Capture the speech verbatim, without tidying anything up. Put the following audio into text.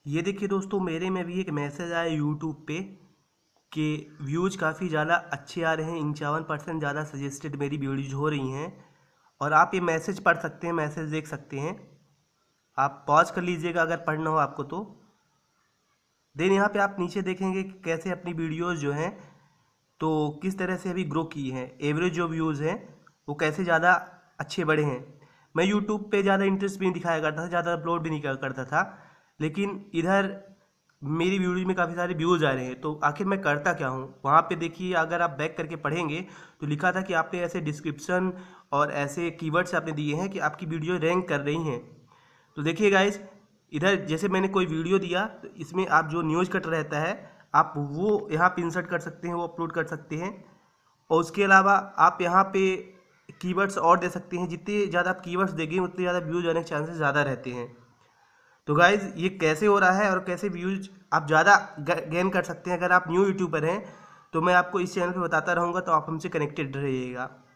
ये देखिए दोस्तों, मेरे में भी एक मैसेज आया यूट्यूब पे कि व्यूज़ काफ़ी ज़्यादा अच्छे आ रहे हैं, इक्यावन परसेंट ज़्यादा सजेस्टेड मेरी वीडियोज़ हो रही हैं। और आप ये मैसेज पढ़ सकते हैं, मैसेज देख सकते हैं। आप पॉज कर लीजिएगा अगर पढ़ना हो आपको तो। देन यहाँ पे आप नीचे देखेंगे कि कैसे अपनी वीडियोज़ जो हैं तो किस तरह से अभी ग्रो की हैं, एवरेज जो व्यूज़ हैं वो कैसे ज़्यादा अच्छे बढ़े हैं। मैं यूट्यूब पे ज़्यादा इंटरेस्ट भी नहीं दिखाया करता था, ज़्यादा अपलोड भी नहीं कर- करता था, लेकिन इधर मेरी वीडियो में काफ़ी सारे व्यूज़ आ रहे हैं। तो आखिर मैं करता क्या हूँ, वहाँ पे देखिए अगर आप बैक करके पढ़ेंगे तो लिखा था कि आपने ऐसे डिस्क्रिप्शन और ऐसे कीवर्ड्स आपने दिए हैं कि आपकी वीडियो रैंक कर रही हैं। तो देखिए गाइज, इधर जैसे मैंने कोई वीडियो दिया तो इसमें आप जो न्यूज़ कट रहता है आप वो यहाँ पे इंसर्ट कर सकते हैं, वो अपलोड कर सकते हैं। और उसके अलावा आप यहाँ पे कीवर्ड्स और दे सकते हैं। जितने ज़्यादा आप कीवर्ड्स देंगे उतने ज़्यादा व्यूज आने के चांसेस ज़्यादा रहते हैं। तो गाइज, ये कैसे हो रहा है और कैसे व्यूज आप ज़्यादा गेन कर सकते हैं, अगर आप न्यू यूट्यूबर हैं तो मैं आपको इस चैनल पे बताता रहूँगा, तो आप हमसे कनेक्टेड रहिएगा।